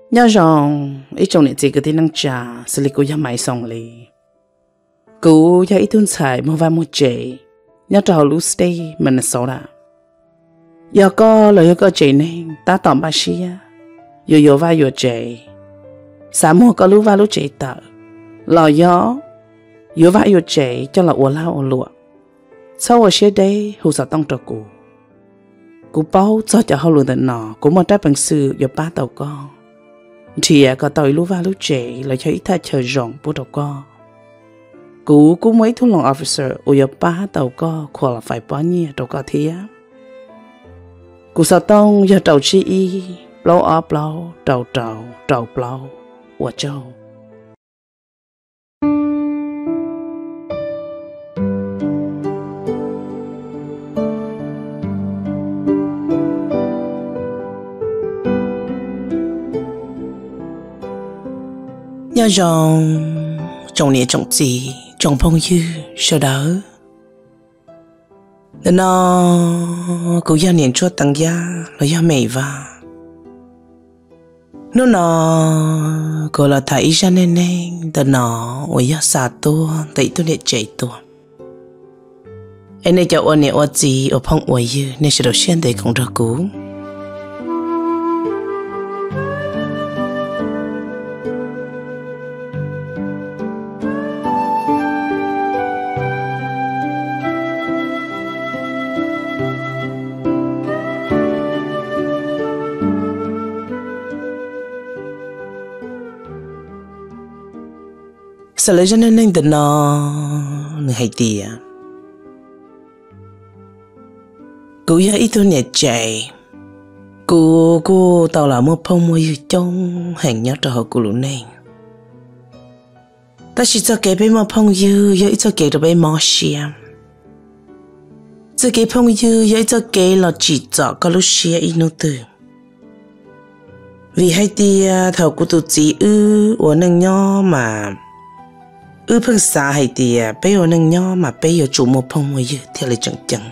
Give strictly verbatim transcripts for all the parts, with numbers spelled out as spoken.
nhớ rằng ít trong này chỉ có thể năng trả xử lý của nhà máy xong li cú nhà ít tuần xài mua vài mua chế nhớ trào lúc stay mình xấu đã giờ có lời có chế nên ta tóm bà xia yo yo vài yo chế sáng mua có lúc vài lúc chế tờ lò gió yo vài yo chế cho là ủa lao ủa lụa sau ở xe đây hồ sa tông trò cú cú bao cho cho họ luôn tận nọ cú một trái bằng sư yo ba tàu con thì có tàu lúc vài lúc chế là cho ít thay chờ rộng bố tàu con cú cú mấy thu lòng officer ủa yo ba tàu con khoa là phải bao nhiêu tàu con thế á cú sa tông giờ tàu chi y blow up blow tàu tàu tàu blow ủa châu nhớ rằng trong này trong gì trong phong dư sau đó nên nó cũng gia niệm cho tăng gia là do mẹ và nó nó gọi là thấy ra nên nên từ nó ở gia xa tua tại tôi để chạy tua anh ấy cho anh ấy ở gì ở phong ở dư nên sẽ đầu tiên để cũng được cũ sợ lấy cho nên nên từ nó người hay tiệt cô ya ít thôi nhẹ chạy cô cô tao là một phong mua trong hàng nhớ cho họ cô luôn này ta chỉ cho cái bên một phong dư ya ít cho cái đó bên mò xiêm cho cái phong dư ya ít cho cái là chỉ cho cái lúc xiêm ít nữa từ vì hay tiệt thầu cô tụt chỉ ư ở nâng nhỏ mà ư phong xa hay tiệt bây giờ nâng nhỏ mà bây giờ chủ một phong mua dư theo lời chẳng chẳng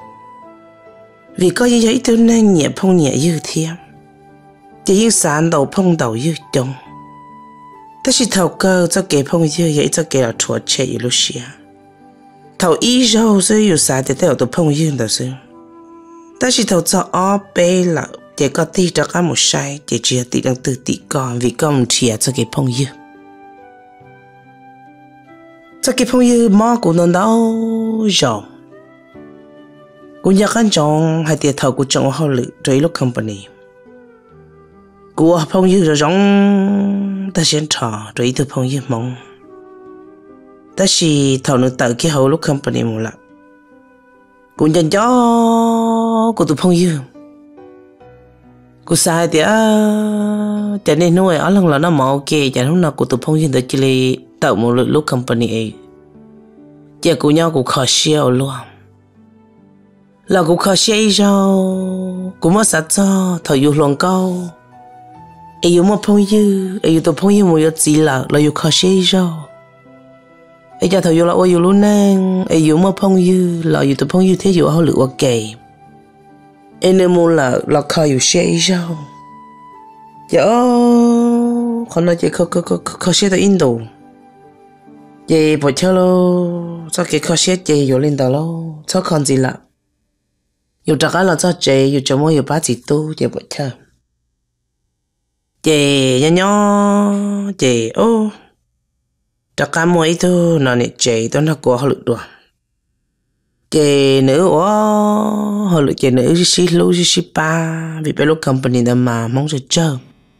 vì có như vậy tôi nên nhẹ phong nhẹ như thế chỉ những sản đầu phong đầu như chồng ta chỉ thầu cơ cho kẻ phong như vậy cho kẻ là chua chết như lúc xưa thầu ý rau rồi yêu sản để theo tôi phong như đó rồi ta chỉ thầu cho ó bê là để có tí cho cả một sai để chỉ tí đang tự tí con vì con chỉ cho kẻ phong như cho kẻ phong như mò của nó đâu rồi cô nhắc anh chồng hay tiệt thầu của chồng họ lựa rồi lúc company cô phong như rồi giống ta sẽ trò rồi từ phong như mong ta chỉ thầu nữa tự cái hậu lúc company một lần cô nhận cho cô từ phong như cô sai thì cho nên nuôi ở lần là nó mà ok cho lúc nào cô từ phong như tới chỉ là tạo một lúc company ấy giờ cô nhau cô khó xíu luôn là cũng khó xế rồi cũng mất sát cho thời yêu lòng câu ai yêu một phong như ai yêu tôi phong như một yêu gì là là yêu khó xế rồi ai cho thời yêu là ôi yêu luôn nè ai yêu một phong như là yêu tôi phong như thế yêu họ lựa ok ai nên muốn là là khó yêu xế rồi dạ còn nói chuyện khó khó khó khó xế tới Indo vậy bỏ theo lo cho cái khó xế vậy yêu lên đó lo cho còn gì lạ yêu chắc là cho chị yêu cho mỗi yêu ba chỉ tu chị bỏ chơi chị nhá nhá chị ô chắc cả mỗi thứ nó nè chị tôi nó của họ lựa được chị nữ ô họ lựa chị nữ xí lú xí ba vì bên lúc company đó mà mong sẽ chơi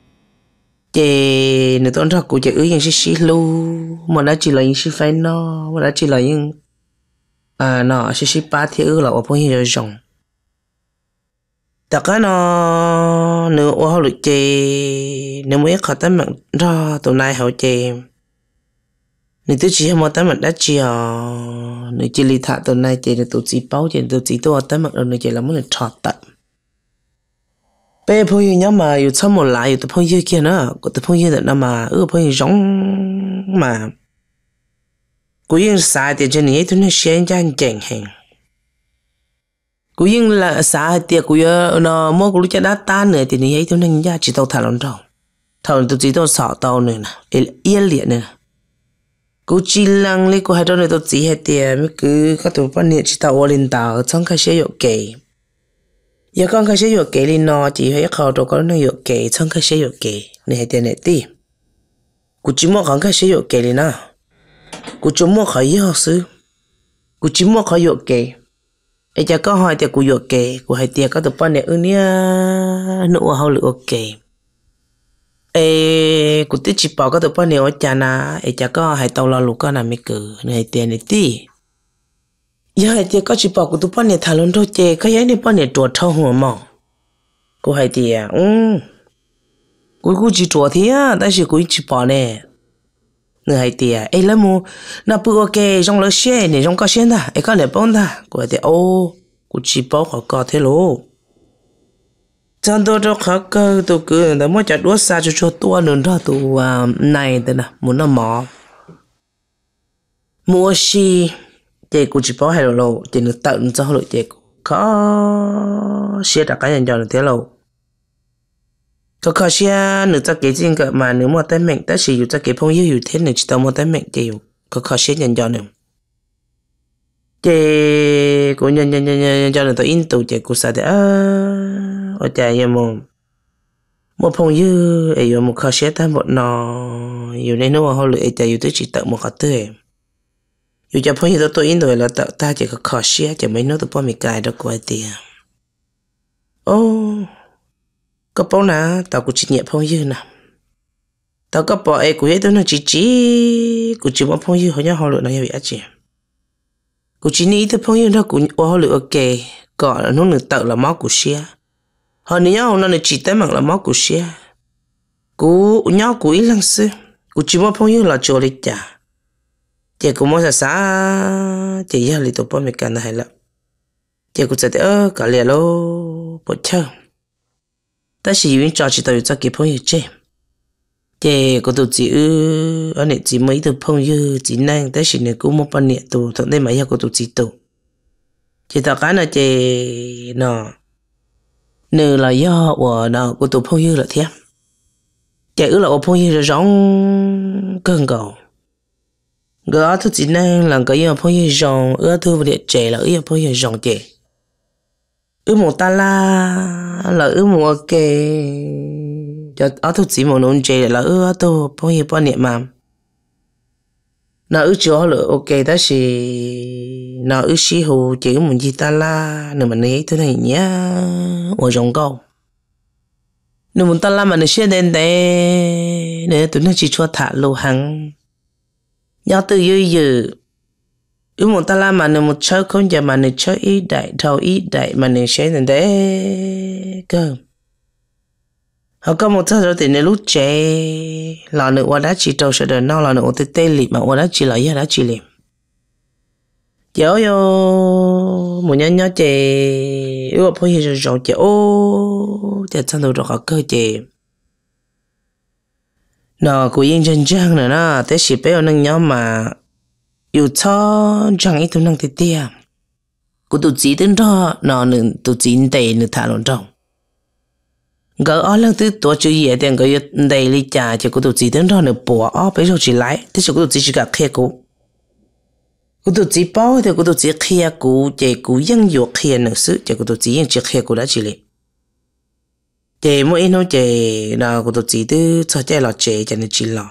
chị nữ tôi nó của chị ứ những xí xí lú mà nó chỉ là những xí phải nó mà nó chỉ là những à nó xí xí ba thì ứ là ở phong hiệu rộng tất cả nó nếu ở họ được chơi nếu mới khó tấm mặt ra tụi này họ chơi nếu tôi chỉ một tấm mặt đã chơi nếu chỉ lý thả tụi này chơi tụi chỉ bao chơi tụi chỉ tôi tấm mặt rồi nếu chơi là muốn trọt tận bây giờ nhớ mà yêu xong một lại yêu tụi phong yêu kia nữa của tụi phong yêu là mà ư phong yêu giống mà của yên sai thì cho nên tụi nó xuyên ra chèn hàng cú yên là xã tiệc cú nó mua cú lúc cha đá ta nữa thì như vậy tôi nên ra chỉ tàu thả lon rồi thầu tụi chỉ tao sợ tao nữa nè yên liệt nữa cú chỉ lăng lấy cú hai đứa này tụi chỉ hết tiền mới cứ các tụi bạn nhiệt chỉ tao lên tàu trong cái xe dọc kề giờ con cái xe dọc kề lên nó chỉ phải khâu tụi con nó dọc kề trong cái xe dọc kề này tiền này đi cú chỉ mua con cái xe dọc kề lên nào cú chỉ mua khỏi học sư cú chỉ mua khỏi dọc kề ai cha có hỏi tiền cú dọc kề cú hai tiền các tụi bạn này ươn nhá nụ hậu lửa kề ê cụ tích chỉ bảo các tụi bạn này cha na ê cha có hai tàu lo lục cái nào mới cử này tiền này tí giờ hai tiền có chỉ bảo của tụi bạn này thà luôn thôi chê cái ấy này bạn này chuột thâu hồ mỏ cô hai tiền um cô cô chỉ chuột thì á但是cô chỉ bảo nè người hai tiền ê là mu na bự ok trong lỡ xe này trong có xe ta ê có lẽ bông ta cô hai tiền ô cô chỉ bảo họ có thế luôn chẳng tôi cho khó cơ tôi cứ đã muốn chặt đuôi xa cho cho tôi nữa đó tôi này thế nào muốn làm mỏ mua xí chị cũng chỉ bảo hay là lâu chị được tận cho họ chị có xe đặt cái nhận cho được thế lâu có khó xe nữa cho cái gì cả mà nếu mà tay mình ta sử dụng cho cái phong yêu yêu thế này chỉ tao một tay mình chịu có khó xe nhận cho nữa chị cũng nhận nhận nhận nhận cho được tôi in tụ chị cũng sao thế ở nhà nhà một một phong yêu ấy một khó xe ta một nó yêu nên nó họ lựa tại yêu tôi chỉ tận một cái tươi yêu cho phong yêu tôi in rồi là tạo ta chỉ có khó xe chỉ mấy nó tôi bỏ mình cài đó quay tiền ô có bao nà tao cũng chỉ nhẹ phong yêu nè tao có bỏ ấy cũng hết tôi nó chỉ chỉ cũng chỉ một phong yêu họ nhớ họ lựa nó như vậy chứ cũng chỉ nghĩ tới phong yêu nó cũng họ lựa ok gọi là nó được tạo là máu của xe họ nhớ nó là chỉ tới mặt là máu của xe cú nhau cú ít lăng sư cú chỉ một phong yêu là chỗ lịch trả chị cũng muốn xa chị giờ lịch tổ bỏ mình cần hay lắm chị cũng sẽ ơ cả lẽ lô bỏ chơi ta chỉ muốn cho chị tôi cho kịp phong yêu chứ chị có tụi chị ư ở này chỉ mấy tụi phong yêu chỉ năng ta chỉ này cũng một phần nhẹ tụi thằng đây mấy giờ có tụi chị tụi chị tao cái là chị nó nửa là do của nó của tụi phong yêu là thế chị ư là phong yêu là giống cơn gầu gỡ thứ chỉ năng là cái yêu phong yêu giống ư thứ vật trẻ là yêu phong yêu giống chị ư một ta la là ư một ok cho ở thứ chỉ một nón trẻ là ư tôi phong yêu bao nhiêu mà nó ư chỗ là ok đó thì nó ư xí hồ chỉ có một gì ta la nếu mà này thứ này nhá ở trong câu nếu muốn ta la mà nó sẽ đến đây nếu tụi nó chỉ cho thả lô hàng nhau từ dưới giờ ư muốn ta la mà nếu một chơi không giờ mà nó chơi ít đại thầu ít đại mà nó sẽ đến đấy cơ họ có một thời thì nếu lúc trẻ là nữ qua đã chỉ trâu sẽ đợi nó là nữ tê tê lì mà qua đã chỉ là gì đã chỉ liệm dấu yo một nhân nhớ trẻ ưu phong hiệu rồi trẻ ô trẻ chân đầu rồi cơ trẻ nó cũng yên chân chân nữa nó thế chỉ bé nâng nhớ mà yêu cho chẳng ít thứ năng thế tia của tụi chỉ đến đó nó nữ tụi chỉ đầy nữ thả lỏng trong gỡ ở lần thứ tuổi chưa gì tiền cái đầy lý trả chỉ có tụi chỉ đến đó nữa bỏ ở bây giờ chỉ lại thế chỉ có tụi chỉ cả kia cũ có tụi chỉ bao thì có tụi chỉ kia cũ chỉ cũยังอยู่kia nữa sự chỉ có tụi chỉยังchỉ kia cũ đã chỉ lệ chỉ mỗi nó chỉ là có tụi chỉ thứ cho chỉ là chỉ cho nên chỉ là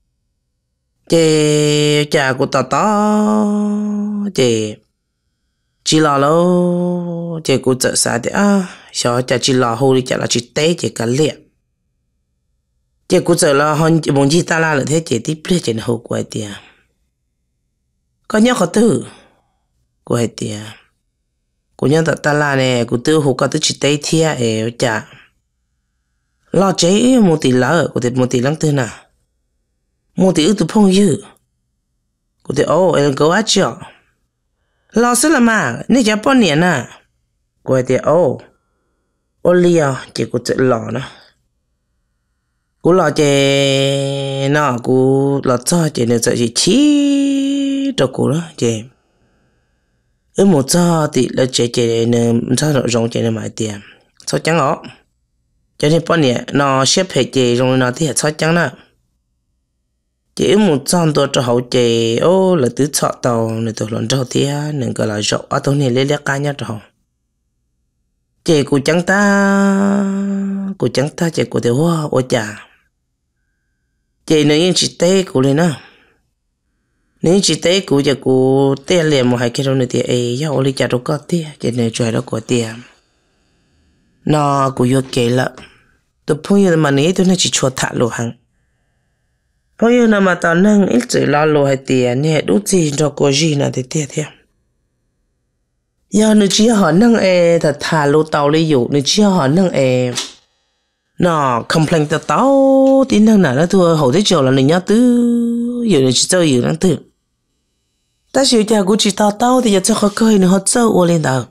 chỉ chả có tao tao chỉ chỉ là lâu chỉ có tự sao thì à sao chả chỉ là hồ đi chả là chỉ té chỉ cả liệt chỉ có tự là hơn muốn gì ta la là thế chỉ tiếp liệt chỉ hồ quay tiền có nhớ có từ quay tiền có nhớ ta ta la này có từ hồ có từ chỉ té thia ở chả lo chế một tỷ lỡ có thể một tỷ lăng từ nào một tỷ ước từ phong dư có thể ô em có ác chưa lo sợ là mà nên chả bao nhiêu nè quay thì ô ô liao chỉ có tự lo nữa cú lo chè nó cú lo cho chè nên sợ chỉ chí cho cú đó chè ở một cho thì là chè chè nên cho nó rong chè nên买tiền sao chẳng ó cho nên bọn nè nó xếp hệ chị rồi nó thì hệ cho chẳng nè chị một trămตัวcho hậu chị ô là tứ chọ tàu này tàu lần đầu thì nên gọi là rộng ở tàu này lấy lấy cá nhau rồi chị của chẳng ta của chẳng ta chị của tiểu hoa ô chà chị nếu chỉ té của lên nè nếu chỉ té của chị của té liền một hai cái đâu nữa thì ấy giờ ô lấy chả đâu có té chị này chơi đó của té nó của yêu kể là tôi phong yêu mà này tôi nó chỉ chua thả lộ hàng phong yêu nào mà tao nâng ít chỉ lo lộ hay tiền nè đủ gì cho cô gì nào thì tiền theo giờ nó chỉ họ nâng e thật thả lộ tàu lấy dụ nó chỉ họ nâng e nó complain tao tao tin nâng nào nó thua hậu thế chiều là nó nhớ tứ giờ nó chỉ chơi giờ nó từ ta chịu cha của chỉ tao tao thì giờ cho họ cười nó họ chơi ô lên tao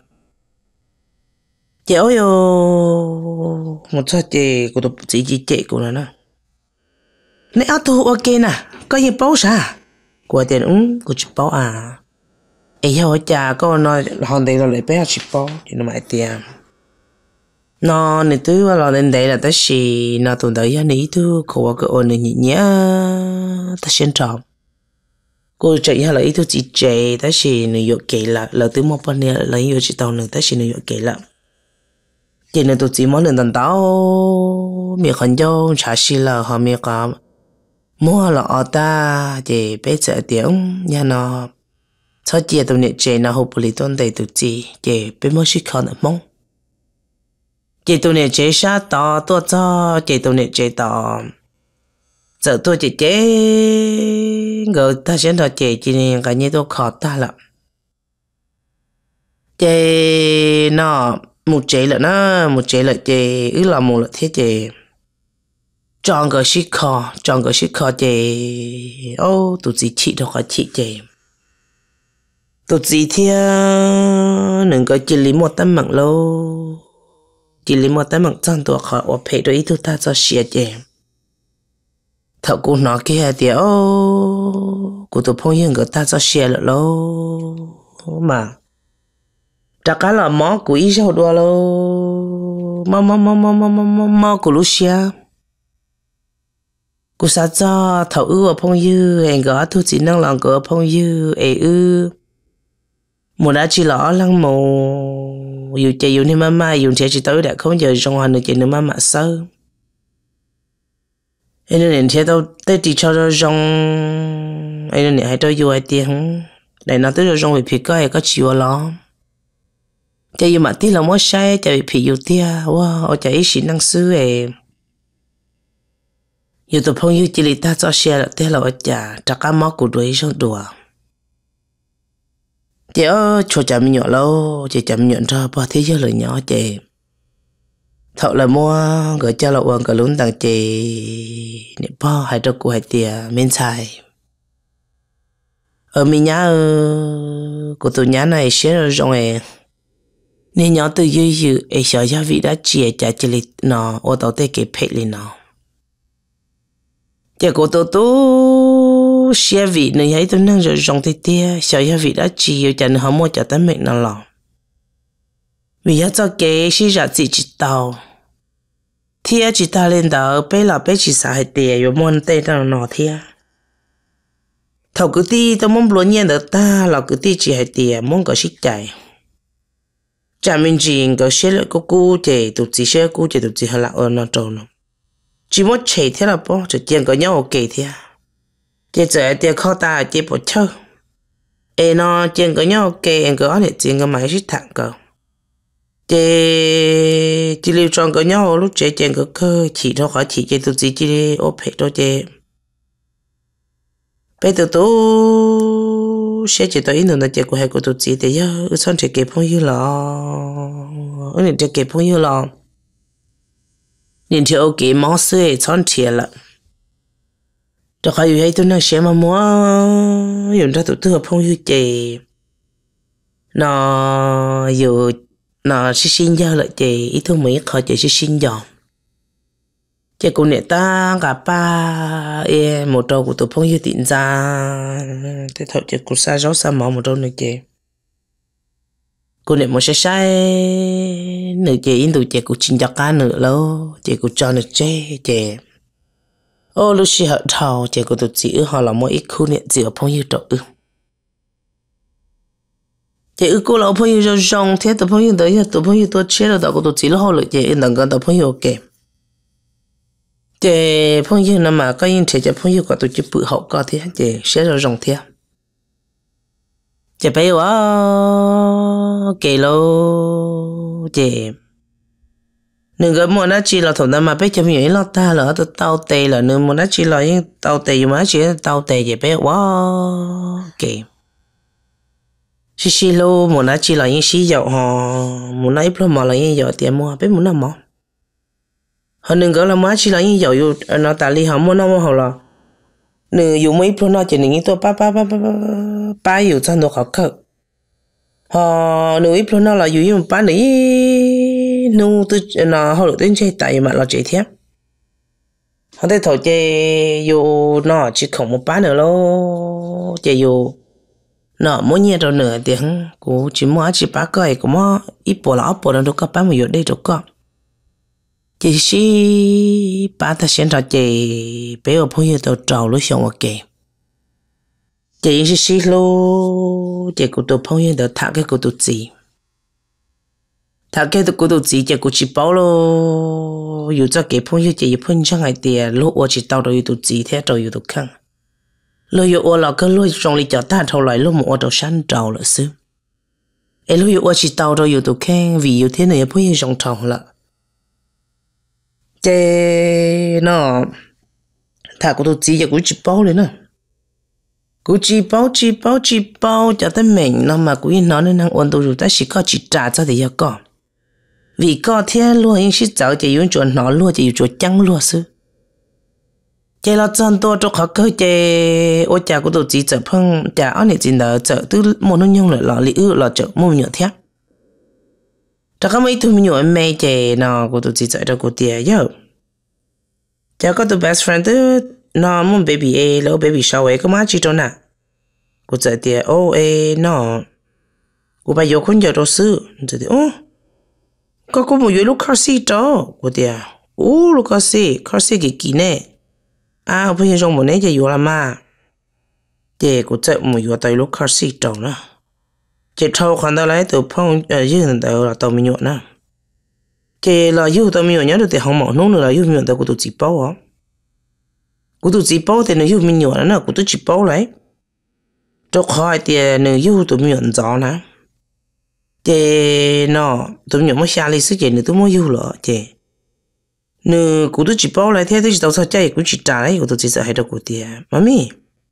chéo yo một số chị của tôi chỉ chỉ chị của nó nè nãy áo thu ok nè có gì báo sao của tiền ứng của chị báo à ấy giờ cha có nói hôm nay là lấy bé chị báo thì nó买tiền nó này thứ là lên đây là tới khi nó tụi tới giờ này thứ của cái ôn này nhỉ ta xin chào cô chị hay là ý thứ chị chị tới khi nó yêu kỹ là là thứ một phần này là yêu chị tao nữa tới khi nó yêu kỹ là chỉ nên tụi chị muốn lên tận tao miệng khẩn châu trả xí là họ miệng cả mua là ở ta chỉ bây giờ tiếng nhà nó sau chị tụi này chị nó học lý tôn đầy tụi chị chị bây mới xí khẩn mong chị tụi này chị sát tao tôi cho chị tụi này chị tao giờ tôi chị chế người ta sẽ nói chị chị này cái như tôi khó ta lắm chị nó một chế là nó một chế là chế ứ là một là thế chế chọn cái shit khó chọn cái shit khó chế ô tụi chị chị đâu có chị chế tụi chị thì đừng có chỉ lý một tấm mạng lâu chỉ lý một tấm mạng chân tuổi khó ở phải đối tụi ta cho xia chế thợ cũng nói kia thì ô của tụi phong yên người ta cho xia là lâu mà chắc cả là mỏ của ý sao đua lo mỏ mỏ mỏ mỏ mỏ mỏ mỏ của Lucia của sao cho thầu ư ở phong dư anh gõ thu chỉ năng lòng của phong dư ấy ư một đã chỉ lỏ lăng mồ dù chạy dù nên mà mà dù chạy chỉ tới đã không giờ trong hoàn được chạy nữa mà mà sơ anh nên thế đâu tới chỉ cho nó trong anh nên hãy tới dù ai tiền để nó tới trong vì phía coi có chịu lo chạy mà tí là mỗi sai chạy bị yêu tia wow ở chạy ít năng sư em yêu tụi phong yêu chỉ là ta cho xe là thế là ở nhà chắc cả máu của đuổi xong đùa chị ơi cho chậm nhỏ lâu chị chậm nhận ra bao thế giới lời nhỏ chị thọ là mua gửi cho là uống cả lún tặng chị niệm bao hai đứa của hai tia miên xài ở mình nhá của tụi nhá này sẽ rồi rồi nên nhỏ từ dưới dưới ấy sợ gia vị đã chia trả chỉ lịch nó ở đầu tây cái phê lên nó chỉ có tôi tôi xe vị này ấy tôi năng rồi rong tê tê sợ gia vị đã chia cho nên họ mua cho tấm mệnh nó lò vì giá cho cái xí ra chỉ chỉ tàu thì chỉ ta lên đó bé là bé chỉ xài tiền rồi mua tê nó nó thì thầu cứ ti tôi muốn luôn nhiên được ta là cứ ti chỉ hay tiền muốn có xích chạy chả mình chỉ có xe lại có cú chạy tụt chỉ xe cú chạy tụt chỉ hơi lạ ở nó trâu nó chỉ muốn chạy thế là bao chỉ tiền có nhau ok thế chỉ giờ tiền khó ta chỉ bỏ chơi em nó tiền có nhau ok em có để tiền có máy xích thẳng cơ chỉ chỉ lưu tròn có nhau lúc chạy tiền có cơ chỉ thôi khỏi chỉ chạy tụt chỉ chỉ ốp hết thôi chạy bây giờ tôi sẽ chỉ tới nữa là chỉ của hai cô tụi chị thì giờ ở trong chỉ kịp phong yêu lo ở này chỉ kịp phong yêu lo nhìn thấy ok máu sữa trong chỉ là cho khai yêu hay tôi nói sẽ mà mua dùng ra tụi tôi phong yêu chị nó yêu nó sẽ xin giao lại chị ý tôi mấy khỏi chị sẽ xin dòm chị cũng nè ta gặp ba em một trâu của tụi phong yêu tiện ra thế thôi chị cũng xa gió xa mỏ một trâu nữa chị cô này một sai sai nửa chế in tụ chế cô chính cho cá nửa lâu chế cô cho nửa chế chế ô lúc xí hợp thầu chế cô tụ chỉ họ là mỗi ít khu này chỉ ở phong yêu trọ ư chế ư cô là phong yêu cho rong thế tụ phong yêu tới giờ tụ phong yêu tôi chế rồi tụ cô tụ chỉ là họ lợi chế đừng có tụ phong yêu kém chế phong yêu nằm mà có những thể chế phong yêu của tụ chỉ bự hậu có thế chế sẽ rồi rong thế chế bây giờ kể lâu chế nương cái món ăn chỉ là thằng nào mà bây giờ mình lo ta là tao tao tệ là nương món ăn chỉ là những tao tệ mà chỉ tao tệ chế bây giờ kể xí xí lâu món ăn chỉ là những xí dầu họ món ăn ít mà là những dầu tiền mua bây món nào mà họ nương cái là món ăn chỉ là những dầu yêu nó ta li họ món nào mà họ là nương dùng mấy plon nó chỉ những tôi ba ba ba ba ba yêu cho nó khó khăn họ nương ít plon nó là dùng một ba này nương tôi nó họ được đến chơi tại mà là chơi thiệt họ thấy thầu chơi yêu nó chỉ không một ba nữa lo chơi yêu nó mỗi nhà đâu nữa tiếng của chỉ mua chỉ ba cái của nó ít bỏ lỡ bỏ đâu có ba mươi giờ đây đâu có chỉ xí ba ta xem ra chị bé ở phong yêu tàu trầu lúc xong ok chị xí xí lô chị của tàu phong yêu tàu thả cái của tàu gì thả cái của tàu gì chị của chị bảo lô yêu cho cái phong yêu chị phong cho ngày tiền lúc ở chị tàu rồi tàu gì thế rồi yêu tàu khăn lúc yêu ở là cái lúc trong lịch cho ta thâu lại lúc một tàu sáng trầu là xứ em lúc yêu ở chị tàu rồi yêu tàu khăn vì yêu thế này phong yêu trong trầu là chế nó thà của tôi chỉ là của chị bao lên nè của chị bao chị bao chị bao cho tới mình nó mà của nó nên năng ổn tôi rồi ta chỉ có chị trả cho thì có vì có thế luôn những sự giáo chỉ dùng chuẩn nó luôn chỉ dùng trắng luôn sư chế là chân tôi cho họ cơ chế ô cha của tôi chỉ chở phong cha anh này chỉ là chở từ một nó nhung lại lọ lì ư lọ chở mua nhựa thép chắc có mấy thứ nhựa mê chế nó của tôi chỉ chở cho của tiền giờ cha có tôi best friend thứ nó muốn baby a lâu baby shower có má chỉ cho nè của chở tiền ô a nó của bà yêu con giờ đâu sư thì ô có có một lúc car seat đó của tiền ô lúc car seat car seat cái gì nè à bây giờ trong một nét giờ yêu làm mà để của chở một yêu tay lúc car seat đó nè chỉ thâu khoản đó lấy từ phong ở dưới hình đó là tàu mình nhọn nè chỉ là yêu tàu mình nhọn nhớ được thì không mỏng nốt nữa là yêu nhọn tàu của tụi chị bao á của tụi chị bao thì nó yêu mình nhọn nè của tụi chị bao lấy cho khỏi thì nó yêu tụi mình nhọn rõ nè chỉ nó tụi mình nhọn mới xa đi sức gì nữa tụi mới yêu lợ chỉ nó của tụi chị bao lấy thế thì tao sao chạy của chị trả lấy của tụi chị sẽ hay đâu của tiền mami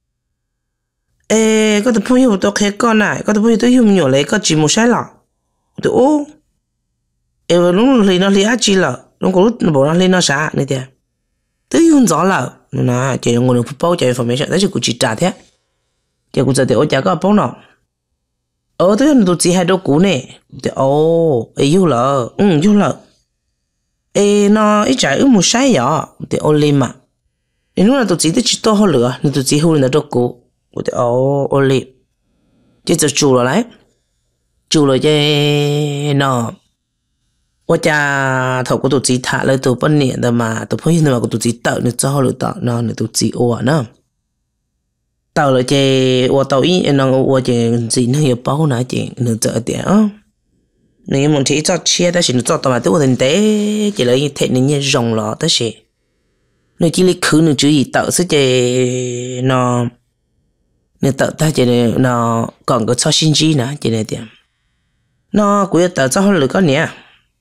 ê có tụi phong yêu tôi khé con này có tụi phong yêu tôi yêu mình nhỏ lấy có chỉ một sai lọ tụi ô ê lúc lấy nó lấy á chi lợ lúc có lúc nó bảo nó lấy nó啥này thế tôi yêu rõ lợ nè chỉ là người bao chạy information đấy chỉ của chị trả thế chỉ của chị thì ô trả có bao nó ờ tôi tụi chị hay đâu cũ nè thì ô ê yêu lợ ừ yêu lợ ê nó ít trả ư một sai nhỏ thì ô lên mà đến lúc là tụi chị thì chỉ to hơn lửa nên tụi chị hôn là đâu cũ của tôi ô ô lì chứ giờ chủ rồi đấy chủ rồi chứ nó我家头个都只塔了都半年的嘛，都朋友那嘛个都只到你早了到，那你都只我呢。到了这我到一那个我这只能有包那这能做点啊。你问题做切，但是你做到嘛，对我人得，这类天你也用了，但是你这里可能注意到是这那。nên tự ta chỉ là nó còn có cho sinh chi nữa chỉ là điểm nó cũng tự cho họ lựa con nè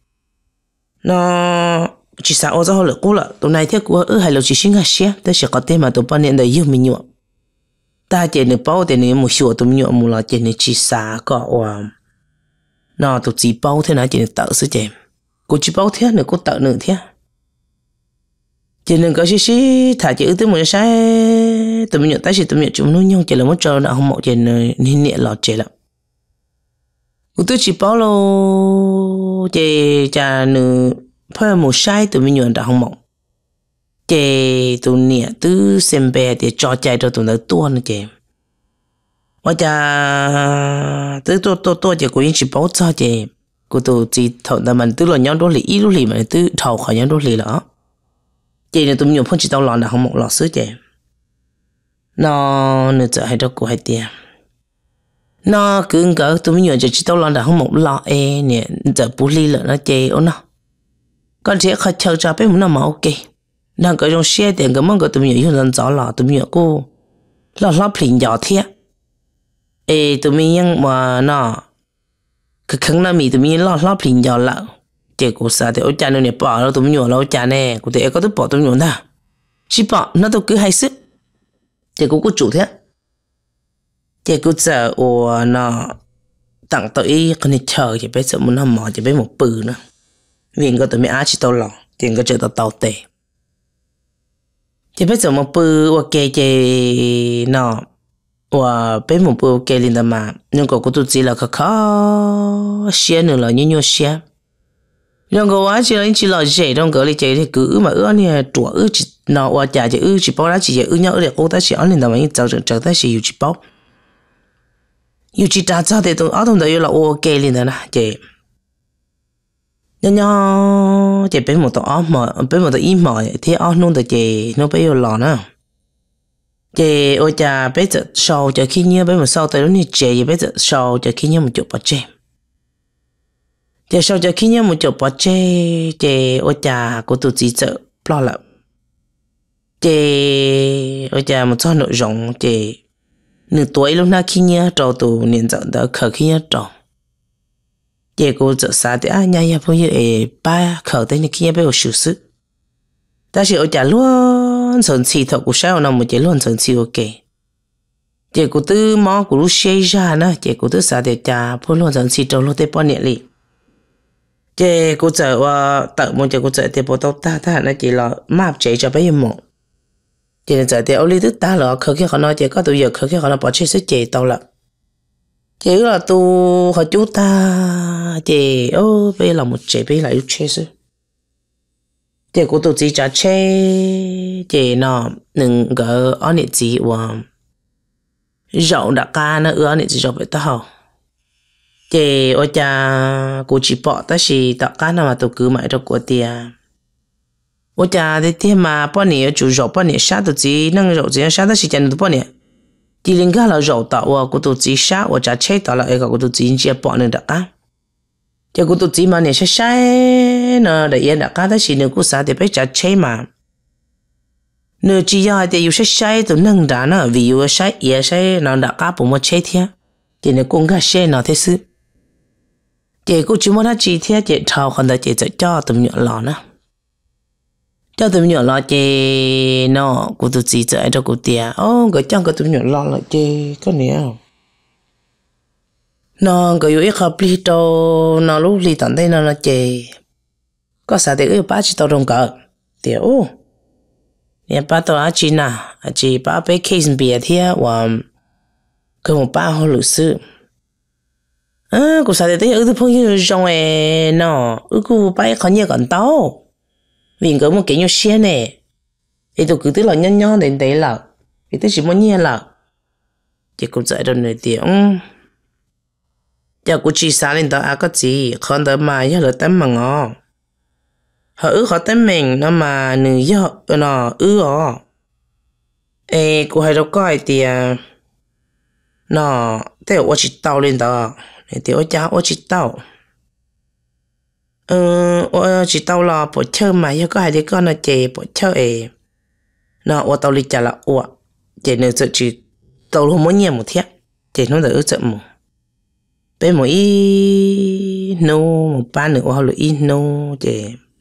nó chỉ sao cho họ lựa cũ là tụi này theo của ở hai lô chỉ sinh ngắt xé tới sẽ có tên mà tụi bạn nên đời yêu mình nhọ ta chỉ là bao thì nếu một số tụi nhọ một là chỉ là chỉ sao có và nó tụi chỉ bao thế nào chỉ là tự sự chém cũng chỉ bao thế nữa cũng tự nữa thế chỉ nên có xí xí thả chữ tới một sai tụi mình nhận tới thì tụi mình chúng nó nhau chỉ là một trò nào không mạo chỉ nên nhẹ lọt chỉ là của tôi chỉ bảo lo chỉ cha nữ phải một sai tụi mình nhận đã không mạo chỉ tụi nhẹ từ xem bè để cho chạy cho tụi nó tua nữa chỉ 我家都多多多就关于去包扎的，我都只头那么都了两多里一多里嘛，都头好像多里了。这呢都没有碰起到老的，好冇老师的。那那这还多过还点。那更个都没有就知道老的好冇老诶呢，这不理了那这哦那。còn thế khai chờ cha bé muốn làm ok, nàng cái trong xe tiền cái món cái tụi mình dùng dần gió là tụi mình cô là lắp liền gió thế, ê tụi mình nhưng mà nó cái khăn là mình tụi mình lắp lắp liền gió là, chỉ có sao thì ở cha nó này bỏ nó tụi mình nhổ nó cha này, có thể có thứ bỏ tụi mình nhổ ta, chỉ bỏ nó tôi cứ hay sức, chỉ có có chủ thế, chỉ có giờ ở nó tặng tới cái này chờ chỉ bé sợ muốn làm mỏ chỉ bé một bự nữa. Vì có tụi mình á chỉ tao lỏng, tiền có chơi tao tao tệ. Chỉ biết giờ một bữa ok chơi nó, và biết một bữa ok liền tao mà, nhưng có tụi chỉ là khó khó xé nữa là như nhau xé. Nhưng có quá chỉ là chỉ là dễ trong cái chơi thì cứ mà ưa này chùa ưa chỉ nó và chả chỉ ưa chỉ bao lá chỉ ưa nhau ưa để cô ta chỉ ăn liền tao mà như giờ giờ ta chỉ ưa chỉ bao, ưa chỉ trả cho thì tụi ở trong đấy là ok liền tao nè chơi. Nhớ nhớ chị bé một tờ áo mà bé một tờ im mỏi thì áo nôn tờ chị nó bé vô lò nữa chị ôi cha bé giờ sau giờ khi nhớ bé một sau tới đó như chị bé giờ sau giờ khi nhớ một chục bát chè giờ sau giờ khi nhớ một chục bát chè chị ôi cha của tụi chị sợ lo lắm chị ôi cha một số nội dung chị nửa tuổi lúc nào khi nhớ trâu tụ niên giờ đỡ khờ khi nhớ trâu chị cô giờ sao thì ai nhảy vào như ấy ba khẩu tên như kia bây giờ xử sự, ta chỉ ở nhà luôn sẵn sỉ thật của sao nào một chị luôn sẵn sỉ ok, chị cô tư mò của lúc xây ra nữa chị cô tư sao thì cha phụ luôn sẵn sỉ trong lúc tới bao nhiêu li, chị cô giờ và tự một chị cô giờ thì bộ tao ta ta là chỉ là map chạy cho bây giờ một, chị là giờ thì ở đây tức ta là khởi cái họ nói chị có tụi giờ khởi cái họ nói bỏ chơi sức chị tao là chỉ là tu họ chú ta chị ô bây là một chị bây là yêu chơi chứ chị của tôi chỉ trả chơi chị nó đừng có ở nị gì và rộng đã ca nó ở nị gì rộng vậy tao chị ôi cha cô chỉ bỏ ta chỉ đã ca nào mà tôi cứ mãi cho của tia ôi cha thì thế mà bao nhiêu chủ rộng bao nhiêu sát tôi chỉ nâng rộng chỉ sát ta chỉ chân tôi bao nhiêu đi lên cái là rau tàu à, cô tôi chỉ sát, và chả chế tàu là cái cô tôi chỉ chỉ bỏ nên đặc á, thì cô tôi chỉ mà này sai sai, nó để yên đặc á, đó chỉ nếu cô sát thì phải chả chế mà, nếu chỉ là thì yêu sai sai tôi nâng đá nó, vì yêu sai yêu sai nó đặc á, bụng mà chế thế, thì nếu cô ngã sai nó thế sự, thì cô chỉ muốn nó chỉ thế, thì thầu còn là chỉ cho tụi nhỏ lọ nữa. Cho tụi nhỏ lo chê nó của tụi chị chơi cho của tia ô cái chân của tụi nhỏ lo là chê có nhiều nó cái yếu hợp lý đâu nó lúc lý tận đây nó là chê có sao thì cái ba chỉ tao đồng cỡ thì ô nhà ba tao á chị nà chị ba bé case bia thia và cái một ba họ lựa sự à có sao thì thấy ở tụi phong như trong ấy nó ở cô ba khó nhiều còn tao vì có một cái nhau xe này, thì tôi cứ tức là nhon nhon đến đấy là, thì tôi chỉ muốn nghe là, chỉ cũng dạy được nửa tiếng, giờ cũng chỉ sáng lên đó à có gì, còn đó mà giờ là tấm mà ngó, họ ư họ tấm mình nó mà nửa giờ nó ư ó, ê cô hay đâu coi thì nó, thế ở chỉ tàu lên đó, thì ở cha ở chỉ tàu. Ờ, chỉ tao là bỏ chơi mà giờ có hai đứa con là chị bỏ chơi ấy, nó ở tao đi trả là ở, chị nên sợ chỉ tao không muốn nhiều một thiết, chị nó đỡ sợ một, bên một ít nô một ba nữa hoặc là ít nô chị,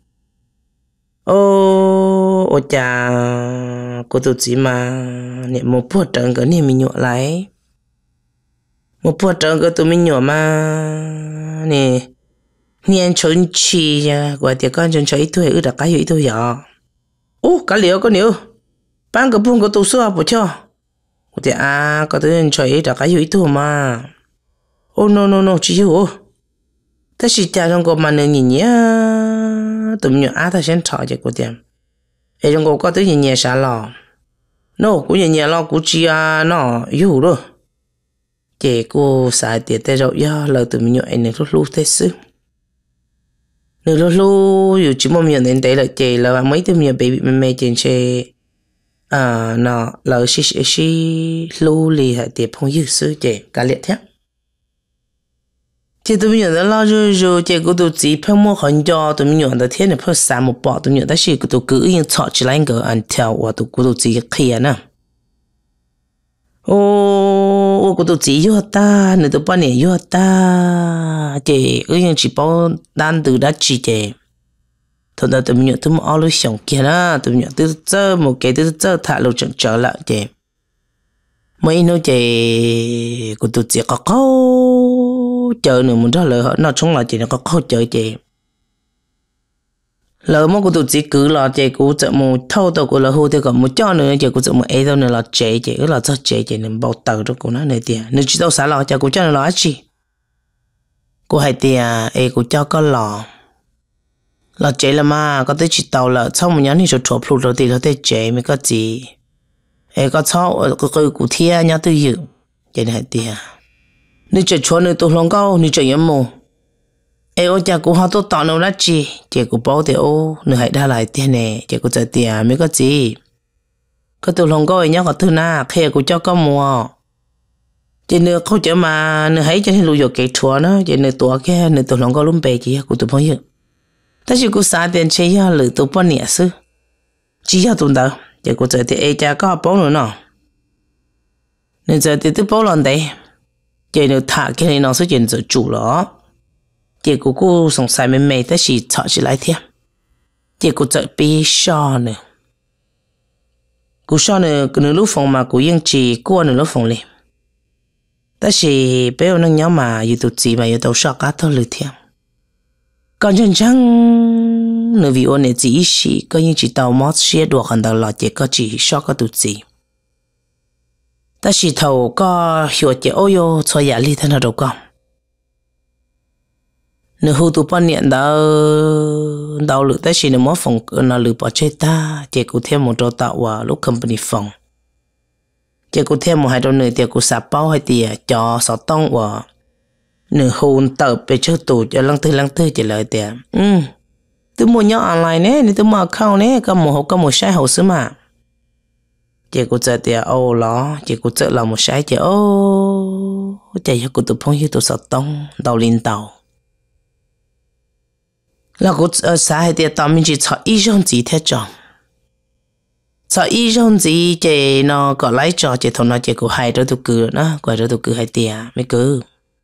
ô ô cha cô tụi chị mà niệm một phút trận cái niệm mình nhọ lại, một phút trận cái tụi mình nhọ mà nè niên chuẩn chi ya, gọi tiền con chuẩn cho ít tuổi, ở đặc cái ít tuổi à, ô cái liệu cái liệu, bán cái buôn cái tủ sữa bổ cho, thì à có thứ cho ít đặc cái ít tuổi mà, ô no no no chỉ hiểu, ta chỉ cha trong cái mà nên nhìn nhá, tụi nhỏ à ta先炒这个点，哎trong cái có thứ nhìn nhẹ sao lo, no cũng nhìn nhẹ lo cũng chỉ à nó hiểu rồi, chị cô xài tiền tay rồi do lời tụi mình nhọ anh lúc lúc thế xứ nếu lúc lúc dù chỉ mong nhận đến đấy là chị là mấy tụi mình bị bị mẹ chị chị à nó là xí xí xí lưu lì hay tiền phong dư xứ chị cả liệt thế chị tụi mình nhận là rồi rồi chị cô tụi chị phải mua很久tụi mình nhận được thiên này phải sản một bộ tụi mình nhận,但是cô tụi cứ yên chọn chỉ lại cái anh theo và tụi cô tụi chị kia nè ô ô cô tụi chị vô ta nữa tụi bạn này vô ta chị ư yên chỉ bảo单独đã chỉ chị thôi đó tụi mình nhận tụi mình ở lúc sống kia đó tụi mình nhận tụi chơi một cái tụi chơi thả lâu chẳng trở lại chị mấy nói chị cô tụi chị có có chờ nữa muốn ra lời họ nó chống lại chị nó có có chờ chị lỡ mà cô tụi chị cứ là chị cô chợ một thâu tàu cô là hô thì còn một cho nữa chị cô chợ một ấy đâu nữa là chị chị là cho chị chị nên bao tàu cho cô nó này tiền nếu chỉ đâu xả lò cho cô cho nó là gì cô hay tiền ấy cô cho có lò là chị là mà có tới chỉ tàu là sau một nhắn thì cho chụp luôn rồi thì có tới chị mới có gì ấy có sau có cái cụ thia nhá tư dự chị này tiền nếu chị chọn nữa tôi lòng cao nếu chị nhắm mù ê ô cha cô họ tôi tao đâu là chi chị cô bảo thì ô nữa hãy đa lại tiền nè chị cô trả tiền mới có gì có tôi lòng cao nhá có thứ na khi cô cho có mua chị nữa không chở mà nữa hãy cho nên lùi vô cái chùa nó chị nữa tuổi kia nữa tôi lòng cao luôn bề chị cô tôi bao nhiêu ta chỉ cô xài tiền chơi ya lử tôi bao nhiêu sư chỉ ya tôi đâu chị cô trả thì ê cha có bảo nữa nè nên giờ thì tôi bảo lần đấy chị nữa thả cái này nó sẽ chuyển giờ chủ đó chị cô cô sống sai mềm mềm ta chỉ chọn chỉ lại thêm chị cô chọn bi sò nữa cô sò nữa cứ nửa lúc phòng mà cô yên chỉ cô nửa lúc phòng liền ta chỉ bé ông năng nhau mà yêu tụt gì mà yêu tàu sò cá thôi lười thêm còn chân chăng nửa vì ôn này chỉ chỉ có những chỉ tàu mót xe đuổi gần đầu lọt chỉ có chỉ sò có tụt gì ta chỉ thầu có hiểu chỉ ôi yo cho giả lý thế nào đâu con nếu hưu tụ bao nhiêu đó đào lửa ta chỉ nếu mỗi phòng nó lửa bỏ chơi ta chỉ có thêm một trò tạo và lúc company phòng chỉ có thêm một hai trò nữa thì có sạp bao hay thì cho sáu tông và nếu hưu tập về chơi tụ cho lăng tư lăng tư chỉ lợi tiền um tôi mua nhau online nè nếu tôi mua account nè có một hộp có một sai hậu xứ mà chỉ có chơi tiền ô lo chỉ có chơi là một sai chỉ ô chỉ cho cô tụ phong hiu tụ sáu tông đào lên tàu là cô ở xã hay thì tao mình chỉ chọn ý trong gì thế chọn chọn ý trong gì chỉ nó có lấy cho chỉ thằng nó chỉ có hai đứa tụi cứ nó quay đứa tụi cứ hai tiền mấy cứ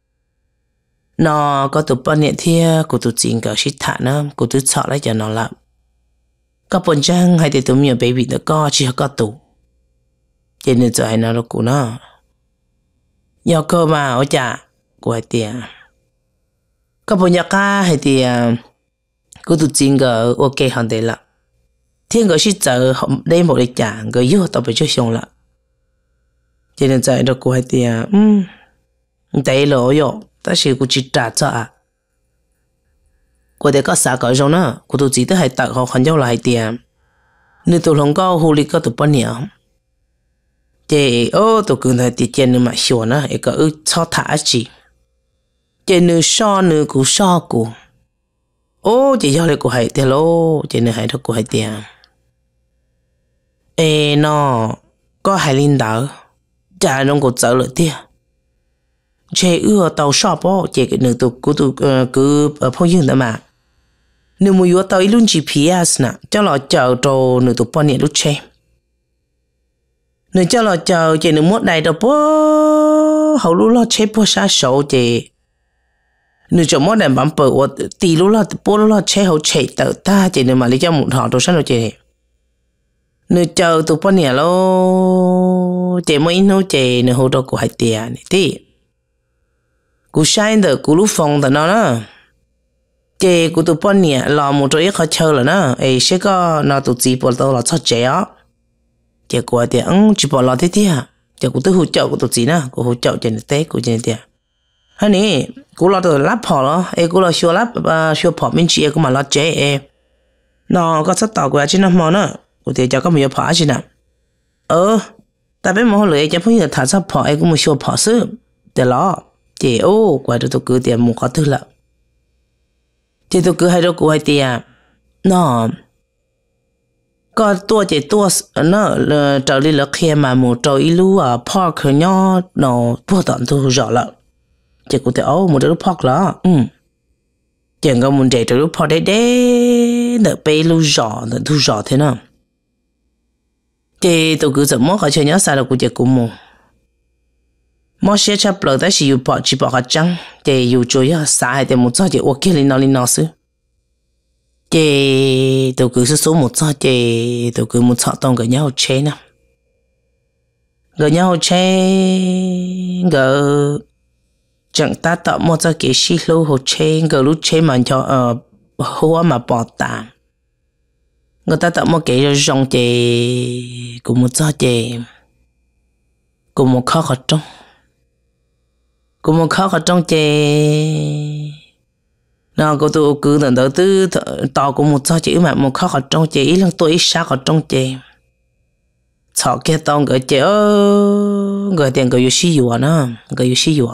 nó có tụi bao nhiêu thì cô tụi chính có shit thả nó cô tụi chọn lấy cho nó làm có bốn trang hay thì tụi mình baby nó có chỉ có tụ chỉ nên cho hai nó nó cũng nó do cơ mà ở nhà của hai tiền có bốn nhà ca hay thì cô tụi chính có ok hơn đấy là thiên cái shit giờ đây một cái trả cái yêu tao phải cho xong là cho nên giờ nó cũng hay thì um đấy là yo ta chỉ cũng chỉ trả cho à cô để có sao cái trong nó cô tụi chỉ tới hay tạo họ khẩn nhau lại tiền nếu tụi không có hồ lý có tụi bao nhiêu thì ô tụi cứ thấy thì trên mà xua nó cái có cho thả gì trên nữa so nữa cũng so cũng ô chỉ cho lại của hai tiền lô chỉ nên hai thằng của hai tiền ê nó có hai linh đạo trả nó cũng trở lại tiền chế ưa tàu shop ó chế cái nửa tụ cứ tụ cứ ở phong dương đó mà nếu mà yêu tàu luôn giê pê ét nè cho nó chờ trâu nửa tụ bao nhiêu lúc chế nửa cho nó chờ chế nửa một đại đâu bố hậu lúc lo chế bố sa sầu chế nếu cho mỗi đàn bấm bờ hoặc tì lúc là bố lúc là chế hậu chế tự ta chỉ nên mà lấy cho một họ đồ sáng đồ chế nếu chờ tụi bao nhiêu lo chế mới nấu chế nếu hậu đồ của hai tiền này tí cú sai được cú lúc phòng đó nó chế cú tụi bao nhiêu là một chỗ khó chơi là nó ấy sẽ có nó tụi gì bỏ tao là cho chế á chế của tiền ông chỉ bỏ lọt thế thì à chế cú tự hỗ trợ của tụi gì nè cú hỗ trợ trên tế cú trên tiền hay nè cú lo từ lắp họ đó ấy cú lo xua lắp và xua họ bên chị cú mà lo chế ấy nó có sắp tàu của chị năm món nữa cú thì cho có nhiều họ chứ nè ờ tại bên món lưỡi cho phong như thả sắp họ ấy cũng một xua họ xứ để lo chị ô quay được tôi cứ tiền một khó thứ lợ chị tôi cứ hay đâu cũng hay tiền nó có tua chị tua nó trở đi là khi mà một trâu ilu à park nhỏ nó bữa tận thu rõ lợ chị cũng thấy ô một đứa park là ừ chị có muốn để đứa park đấy đấy đỡ bay lu rõ đỡ thu rõ thế nào chị tôi cứ怎么搞chơi nhớ sao được của chị cũng mua mua xe chấp lời tới chỉ yêu bỏ chỉ bỏ hạt trắng chị yêu chơi à sao hay để một số chị ok lên nó lên nó xứ chị tôi cứ số một số chị tôi cứ một số tông cái nhau chơi nè cái nhau chơi cái chẳng ta tạo một số cái xí lô hồ chơi cái lúc chơi mà cho ờ hoa mà bỏ tàn người ta tạo một cái rong chị cũng một số chị cũng một khó khó trong cũng một khó khó trong chị nó có tụ cứ lần đầu tư tao cũng một số chị mà một khó khó trong chị ý là tôi ít sao khó trong chị chọn cái tao người chị ơ người tiền người yêu sĩ yêu nữa người yêu sĩ yêu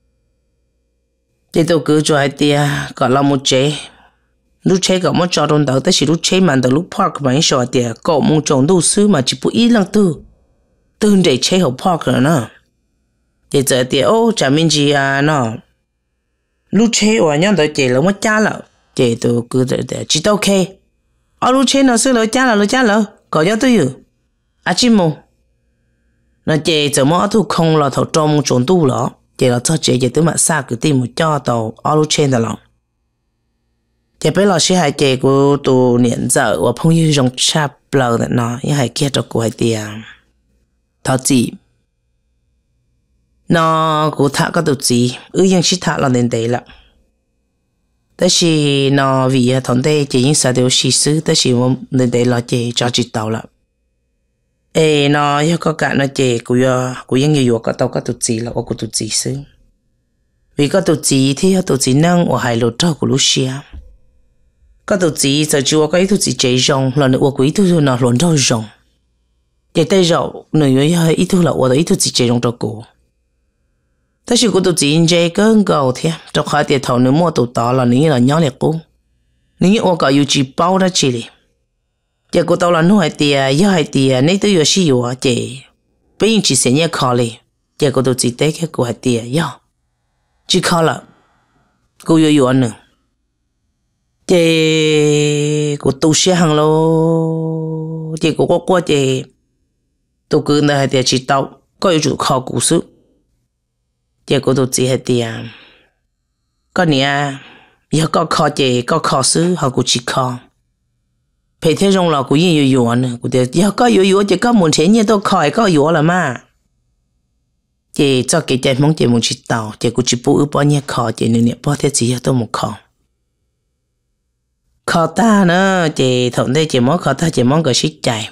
chị tôi cứ cho hai tia còn là một chế lúc chế có một trò đồn đầu tới chỉ lúc chế mà từ lúc park mà anh sợ tia có một trò đầu sư mà chỉ bù ít lần tư tư để chế học park rồi nữa chị giờ tia ô chả mình gì à nó lúc chế và nhau tới chị là mất cha了chị tôi cứ để chỉ ok ở lúc chế nó sẽ lỡ cha là lỡ cha lỡ có nhau tôiอยู่à chị mù nó chị giờ mà thu không là thầu trong một trò tu lỡ chị là cho chị chị tới mà xa cứ tìm một cho tàu ở lúc chế đó lòng chị bây giờ sẽ hai chị của tôi niệm giờ và phong yêu trong chap lờ đó nó như hai kia cho cô hai tia thảo chị nó cũng thả có được gì ư nhưng chỉ thả là đến đấy làแต่是nó vì thằng đây chỉ những sao điều sĩ sưแต่是我đến đấy là chỉ cho chị tàu là ê nó yêu có cả nó chỉ cũng yêu cũng những người có tàu có được gì là có được gì sư vì có được gì thì có được gì năng ở hai lỗ trâu của Lucia có được gì giờ chưa có ý thức gì chế rong là nữa của ý thức nó luồn rau rong để tay rau nữa yêu ý thức là ở ý thức gì chế rong cho côแต่是我都自然ใจ更高添，就快点头你摸到大了，你了鸟了过，你我个要去包得起来，结果到了弄海地，要海地，你都要需要啊，这，不用去生意考虑，结果都自己个过海地要，去考了，我要要呢，这我都写行咯，结果我过这，都跟那海地去到，我要做考古书。giờ cô tôi chỉ hết tiền có nè giờ có khó chị có khó xứ họ cũng chỉ khó phải thế trong là cũng nhiều nhiều nữa cũng được giờ có nhiều nhiều chỉ có muốn thế như tôi khỏi có nhiều là mà chị cho cái chạy mong chị muốn chỉ tàu chị cũng chỉ bù bao nhiêu khó chị nên bao thế gì tôi một khó khó ta nữa chị thằng đây chị mong khó ta chị mong cái shit chạy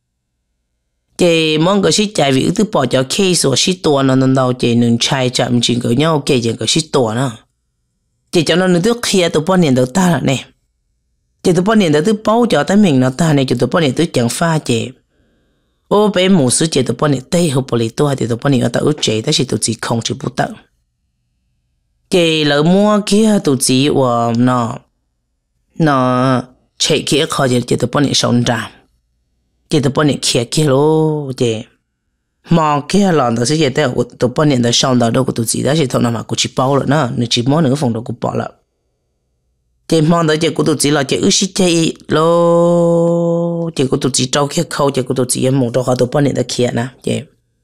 chị mong cái shit chạy vì thứ bỏ cho case của shitตัวnó nó đâu chị nên chạy chậm chỉ có nhau cái gì cái shitตัวnó chị cho nó được kia tụi bọn niệm được ta là nè chị tụi bọn niệm được thứ bao cho tới mình nó ta này chị tụi bọn niệm tới chẳng pha chị ô bé một số chị tụi bọn niệm tây học bổ lý tôi thì tụi bọn niệm ở tại ước chị đó chỉ tụi chị không chỉ bút tận chị lỡ mua kia tụi chị và nó nó chạy kia khó chị tụi bọn niệm sống ra chị tụi bọn niệm kia kia lô chị mà kia là nó sẽ chị tới tụi bọn niệm tới sống đó đâu của tụi chị đó chỉ thằng nào mà cũng chỉ bao rồi nó nếu chỉ mua nửa phòng đâu cũng bỏ lại chị mong tới chị của tụi chị là chị ước sĩ chị lô chị của tụi chị trâu kia khâu chị của tụi chị em một đồ họ tụi bọn niệm tới kia nè chị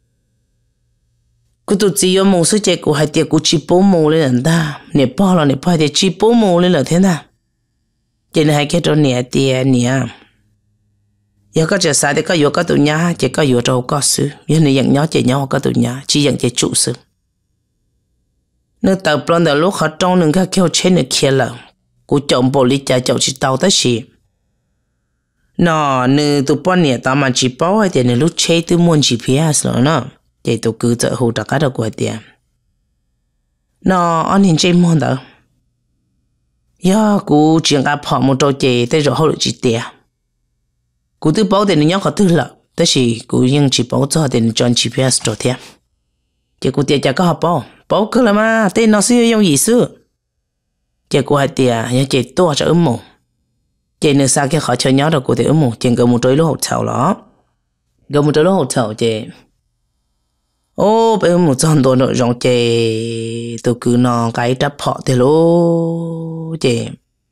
của tụi chị em một số chị của hai tiệc của chị bố mù lên là ta nè bao là nè bao thì chị bố mù lên là thế nào chị này hai cái đồ nè tiề nè giờ có chuyện sai thì có yếu có tụi nhà chỉ có yếu đâu có sự giờ này nhận nhau chỉ nhau có tụi nhà chỉ nhận chỉ chủ sự nếu tàu plon đầu lúc họ trong những cái kêu trên được kia là của chồng bộ lý trả chồng chỉ tàu tới gì nó nếu tụi bọn nhẹ tao mà chỉ bảo hay thì nếu lúc chơi tụi muốn giê pê ét rồi nó thì tụi cứ tự hỗ trợ cả được của tiền nó anh hình chơi muốn đâu giờ của chuyện gặp họ một trò chơi tới rồi hậu được chỉ tiền của tụi bảo thì nó nhóc họ tự lập tới gì của những chỉ bảo cho thì chọn giê pê ét rồi thêm chị cô tiệt chả có học bao bao cứ là mà tên nó xưa dùng gì xưa chị cô hai tiệt nhưng chị tua cho ấm mù chị nếu sao cái họ chơi nhớ được cô tiệt ấm mù chị gần một tối lúc hậu đó gần một tối lúc hậu chị ô bây giờ một trăm đô nữa rong chị tôi cứ nó cái đắp họ thì lố chị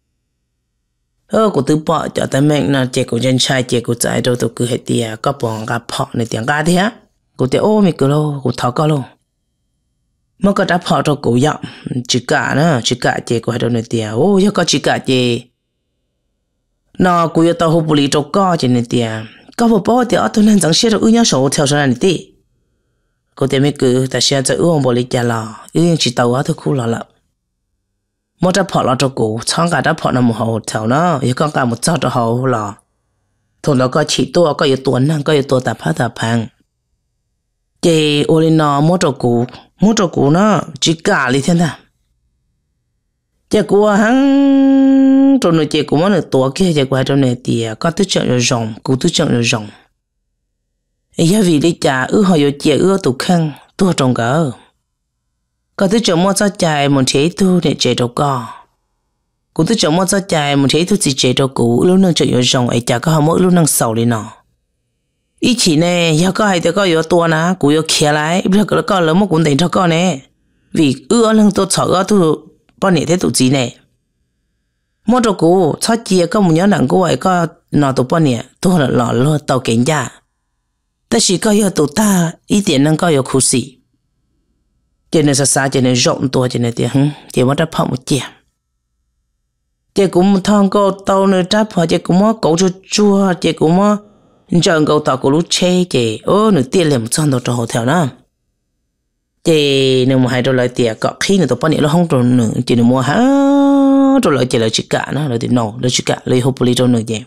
ơ cô tự bỏ cho ta mình là chị cô dân trai chị cô trai đâu tôi cứ hết tiệt có bọn gặp họ này tiếng ca thế á cô tiệt ô mình cứ lô cô tháo có lô mà có đáp họ cho cô dặm chỉ cả nữa chỉ cả chị cô hay đâu này tiệt ô giờ có chỉ cả chị nó cô yêu tao hụt bụi cho co chị này tiệt có bộ bao tiệt tôi nên chẳng xem được ư nhau số theo số này tiệt cô tiệt mấy cứ ta xem cho ư ông bụi chả là ư chỉ tao á thôi khu là lắm một đáp họ là cho cô chẳng cả đáp họ là một hậu theo nó giờ con cả một cháu cho hậu là thôi nó có chỉ tôi có yêu tuấn năng có yêu tôi tập hát tập hàng chị ô lên nó mua cho cô mua cho cô nó chỉ cả đi thế nào chị cô hắn trong nơi chị cô muốn được tuổi kia chị cô trong này thì có tư chọn rồi rồng cô tư chọn rồi rồng giờ vì đi trả ư họ yêu chị ư tụ khăn tua trong cả có tư chọn mua cho chạy một chế thu để chế đâu có cô tư chọn mua cho chạy một chế thu chỉ chế đâu cô lúc năng chọn rồi rồng ấy chả có họ mỗi lúc năng sầu đi nọ ý chỉ nè giờ có hay thì có yêu tua nè cô yêu kia lại bây giờ có lớn một cuốn tiền cho con nè vì ư lăng tôi sợ ư tôi bao nhiêu thế tụi chị nè mua cho cô sao chia có một nhóm nặng cô ấy có nọ tụi bao nhiêu tôi là lọ lọ tàu kiện ra ta chỉ có yêu tụi ta ý tiền năng có yêu khu sĩ cho nên sao sao cho nên rộng tuổi cho nên tiền hử chỉ muốn đáp họ một chia chỉ cũng thằng cô tàu nơi đáp họ chỉ cũng muốn cậu chua chua chỉ cũng muốn chọn cậu tàu của lúc chơi chỉ ô nửa tiền liền một trăm đô cho hồ theo nữa chị nếu mà hai đô lại tiền có khi nữa tụi bao nhiêu nó không tròn nữa chị nếu mua hả rồi lại chị lại chỉ cả nó lại tiền nổ lại chỉ cả lấy hộp bì cho nữa vậy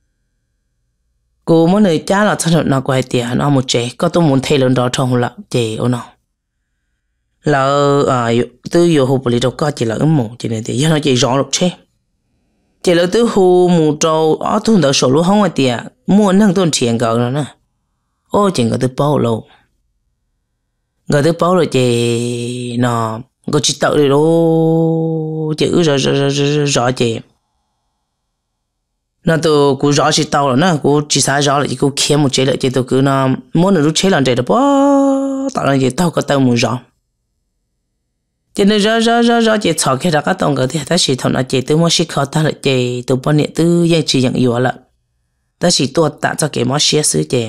cô muốn người cha là thật nó quay tiền nó một chế có tôi muốn thay lần đó trong là chị ô nó là à từ giờ hộp bì đâu có chỉ là ấm mù chị này thì giờ nó chị rõ được chứ chị là từ hồ mù trâu ở thôn đó sổ lúa không ai tiền mua năng tuần tiền cỡ nữa nè ô chị có từ bao lâu người thứ bao rồi chị nó có chỉ tự đi đâu chị rõ rõ rõ rõ chị nó tôi cũng rõ chỉ tao rồi nè cũng chỉ sai rõ là chị cũng kiếm một chế lại chị tôi cứ nó muốn được chế lần chế được bó tạo ra chị tao có tao muốn rõ cho nên rõ rõ rõ rõ chị thọ cái đó các tổng cái thì ta chỉ thọ nó chị tôi muốn xí khó ta lại chị tôi bao nhiêu tôi dây chỉ nhận yếu là ta chỉ tôi tạo cho cái món xí xứ chị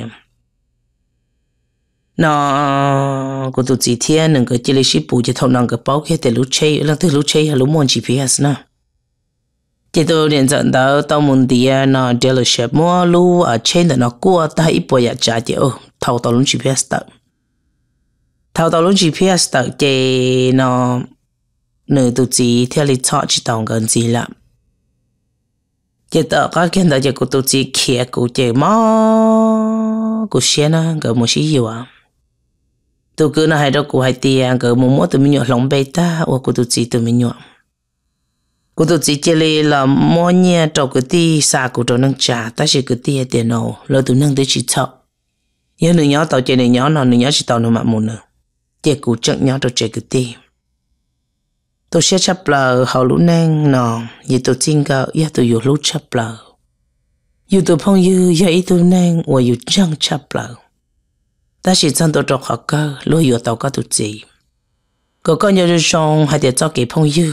nó có tụi chị thiên nâng cái chỉ lấy ship bù chỉ thâu nâng cái bao kia để lúc chơi là từ lúc chơi hay lúc muốn giê pê ét nè chỉ tôi điện dẫn到到门店nó dealership mua lu ở trên đó nó qua ta ít bồi giá trả chị ô thâu tao luôn giê pê ét đó thâu tao luôn giê pê ét đó chị nó nửa tụi chị theo lịch chọn chỉ tao gần gì lắm chị tao các cái đó chị của tụi chị kia của chị mà của xe nó cái một xí nhiều à tôi cứ nói hai đứa của hai tiền cái một món tụi mình nhọ lòng bê ta hoặc của tụi chị tụi mình nhọ của tụi chị chơi là món nhẹ trâu cái tí xa của trâu nâng trà ta chỉ cái tí tiền nào rồi tụi nâng tới chỉ chọn nhớ nửa nhỏ tàu chơi nửa nhỏ nào nửa nhỏ chỉ tàu nửa mặt một nửa chơi của trận nhỏ trâu chơi cái tí tôi sẽ chấp là hậu lũ nang nọ như tôi tin cả ya tôi yêu lũ chấp là yêu tôi phong yêu ya ít tôi nang và yêu chẳng chấp là ta chỉ chọn tôi trọc họ cơ lối yêu tàu có tụi chị có con nhớ trong hai tiệt cho cái phong yêu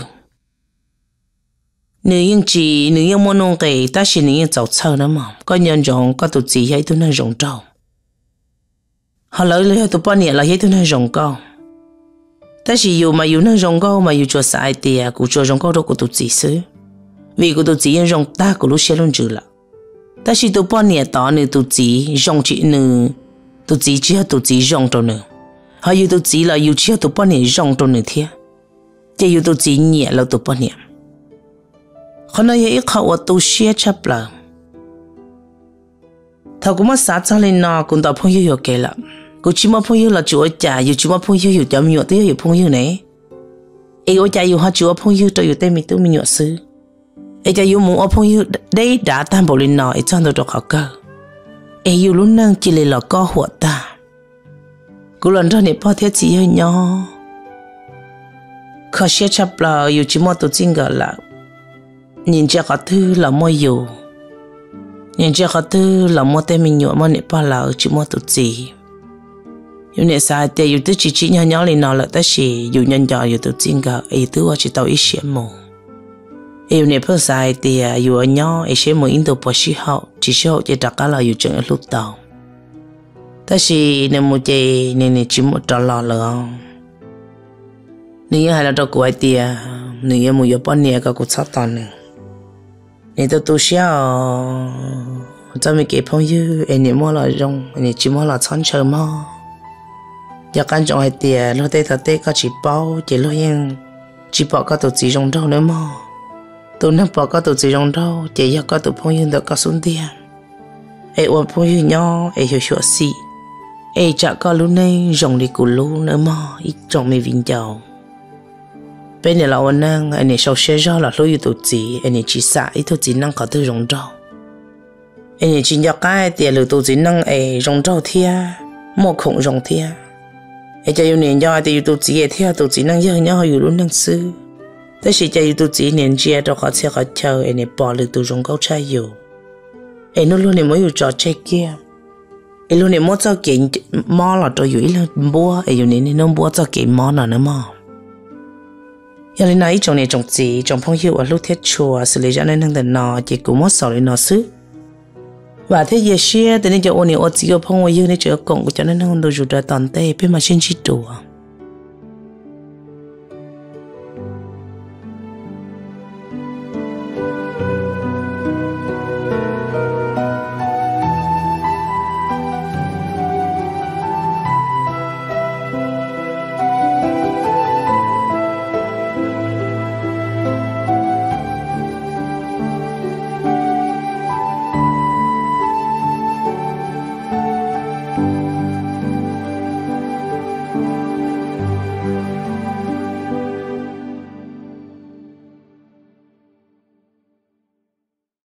nếu như chỉ nếu như muốn nông cái ta chỉ nếu như giàu sâu nữa mà có nhân trong có tụi chị hay tôi nói rộng trâu họ lấy lấy tụi bọn nhẹ là hay tôi nói rộng cao ta chỉ yêu mà yêu nói rộng cao mà yêu cho sai tiệt cũng cho rộng cao đâu của tụi chị xứ vì của tụi chị nhân rộng ta của lúc xe luôn chữ là ta chỉ tụi bọn nhẹ tao nữa tụi chị rộng chị nữa tụi chị chỉ là tụi chị rộng trâu nữa họ yêu tụi chị là yêu chỉ là tụi bọn nhẹ rộng trâu nữa thế chỉ yêu tụi chị nhẹ là tụi bọn nhẹ họ nói ít họ ở tụi xe chấp là thằng cũng mất sát cho nên nó cũng tao phong yêu kể là cũng chỉ mất phong yêu là chúa cha yêu chỉ mất phong yêu yêu chấm nhọ tới yêu phong yêu này ấy ở cha yêu họ chúa phong yêu cho yêu tên mình tôi mình nhọ xứ ấy cha yêu muốn ở phong yêu đấy đã tam bảo lên nó ấy cho tôi được họ cơ ấy yêu lúc năng chỉ là có hoạt ta cú lần đó này bao thiết chỉ hơi nhỏ khó xé chập là dù chỉ một tổ chức gọi là nhìn cha có thứ là mua dù nhìn cha có thứ là mua tên mình nhọ mà nè bao là chỉ một tổ chức dù nè sai thì dù thứ chỉ chỉ nhỏ nhỏ lên nào là tất gì dù nhân nhỏ dù tổ chức gọi ấy thứ chỉ tao ít xé mù yêu nè phơi sai thì dù ở nhỏ ấy xé mù in đồ bỏ xí hậu chỉ xí hậu chỉ đặt cái là dù chẳng ở lúc đầu tất gì nè một chị nè nè chỉ một trò lò lờ nè hay là trò của ai thì nè một giờ bao nhiêu cái cũng sát tàn nè nè tôi tôi xé cho mình kịp phong như anh nè mua là rong nè chỉ mua là chọn chờ mà giờ căn trong ai thì lo tê thật tê có chỉ bao chỉ lo yên chỉ bỏ cái tổ chỉ rong đâu nữa mà tôi nó bỏ cái tổ chỉ rong đâu chỉ giờ cái tổ phong như được cái xuống tiền ai ôm phong như nhau ai hiểu hiểu gì ai chả có lúc này rong đi cù lú nữa mà ít rong mình vinh giàu bên này là anh năng anh này sau xe ra là lối tổ chỉ anh này chỉ xả ít tổ chỉ năng có từ rong đâu anh này chỉ nhớ cái tiền lừa tổ chỉ năng ai rong đâu thia mua khổng rong thia ai cho yêu niên do thì tổ chỉ thia tổ chỉ năng giờ nhau yêu luôn năng sưแต่สิจะอยู่ตัวจีเนี่ยเจ้าเราขอเชื่อขอเชื่อเอ็นปอเลยตัวจงเขาใช้อยู่เอ็นนู่นเนี่ยไม่อยู่จอดเช็คเกียร์เอ็นนู่นเนี่ยมั่วเจ้าเก่งมอหล่อตัวอยู่อีแล้วบัวเอ็นอยู่นี่นี่น้องบัวเจ้าเก่งมอหน่ะนะมออย่างนี้นายจงเนี่ยจงจีจงพงอยู่ว่าลูกเทชัวสิเลยจะนั่งนั่งแต่นอจีกูมั่วสอนเลยนอซื้อว่าเทียเชียแต่เนี่ยจะโอเนี่ยโอจีก็พงว่าอยู่เนี่ยเจอกงกูจะนั่งนั่งดูอยู่แต่ตอนเต้เพื่อมาเช่นชิดตัว